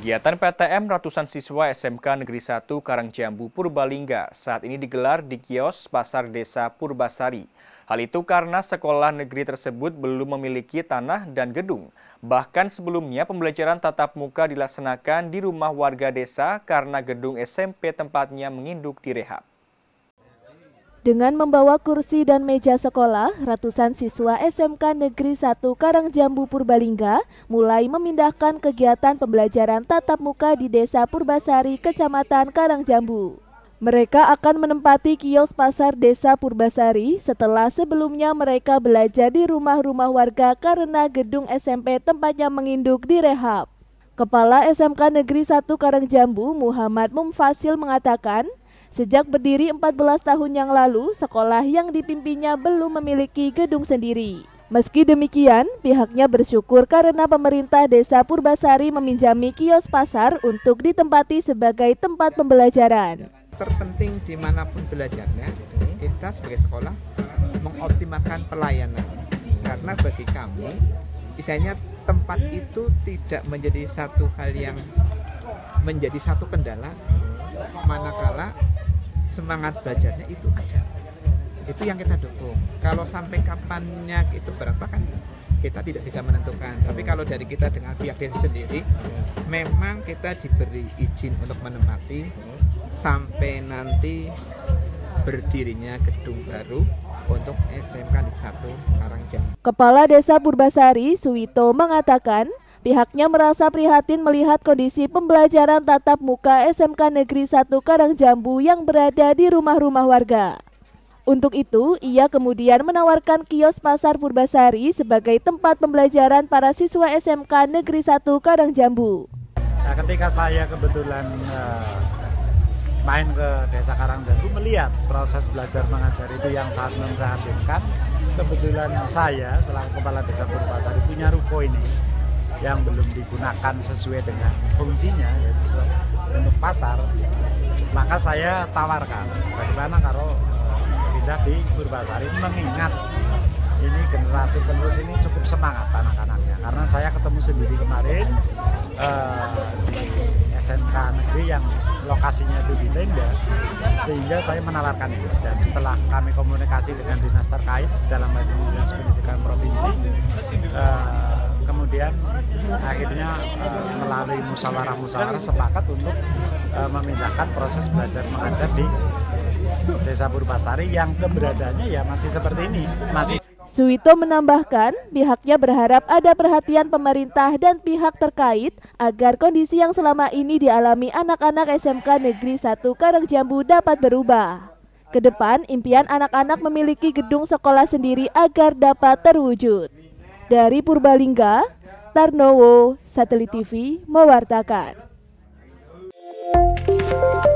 Kegiatan PTM ratusan siswa SMK Negeri 1 Karangjambu Purbalingga saat ini digelar di kios Pasar Desa Purbasari. Hal itu karena sekolah negeri tersebut belum memiliki tanah dan gedung. Bahkan sebelumnya pembelajaran tatap muka dilaksanakan di rumah warga desa karena gedung SMP tempatnya menginduk direhab. Dengan membawa kursi dan meja sekolah, ratusan siswa SMK Negeri 1 Karangjambu Purbalingga mulai memindahkan kegiatan pembelajaran tatap muka di Desa Purbasari, Kecamatan Karangjambu. Mereka akan menempati kios Pasar Desa Purbasari setelah sebelumnya mereka belajar di rumah-rumah warga karena gedung SMP tempatnya menginduk direhab. Kepala SMK Negeri 1 Karangjambu, Muhammad Mumfasil mengatakan, sejak berdiri 14 tahun yang lalu, sekolah yang dipimpinnya belum memiliki gedung sendiri. Meski demikian, pihaknya bersyukur karena pemerintah Desa Purbasari meminjami kios pasar untuk ditempati sebagai tempat pembelajaran. Terpenting dimanapun belajarnya, kita sebagai sekolah mengoptimalkan pelayanan. Karena bagi kami, misalnya tempat itu tidak menjadi satu hal yang menjadi satu kendala, manakala semangat belajarnya itu ada. Itu yang kita dukung. Kalau sampai kapannya itu berapa kan kita tidak bisa menentukan. Tapi kalau dari kita dengan pihak desa sendiri, memang kita diberi izin untuk menempati sampai nanti berdirinya gedung baru untuk SMK Negeri 1 Karangjambu. Kepala Desa Purbasari, Suwito, mengatakan pihaknya merasa prihatin melihat kondisi pembelajaran tatap muka SMK Negeri 1 Karangjambu yang berada di rumah-rumah warga. Untuk itu, ia kemudian menawarkan kios Pasar Purbasari sebagai tempat pembelajaran para siswa SMK Negeri 1 Karangjambu. Nah, ketika saya kebetulan main ke Desa Karangjambu melihat proses belajar mengajar itu yang sangat memprihatinkan, kebetulan saya selaku Kepala Desa Purbasari punya ruko ini yang belum digunakan sesuai dengan fungsinya, yaitu untuk pasar. Maka saya tawarkan bagaimana kalau pindah di Purbasari, mengingat ini generasi penerus ini cukup semangat anak-anaknya. Karena saya ketemu sendiri kemarin di SMK negeri yang lokasinya itu di Lenda, sehingga saya menawarkan itu. Dan setelah kami komunikasi dengan dinas terkait dalam hal ini Dinas Pendidikan Provinsi, kemudian akhirnya melalui musyawarah sepakat untuk memindahkan proses belajar mengajar di Desa Purbasari yang keberadaannya ya masih seperti ini. Suwito menambahkan pihaknya berharap ada perhatian pemerintah dan pihak terkait agar kondisi yang selama ini dialami anak-anak SMK Negeri 1 Karangjambu dapat berubah. Kedepan impian anak-anak memiliki gedung sekolah sendiri agar dapat terwujud. Dari Purbalingga, Tarnowo, Satelit TV mewartakan.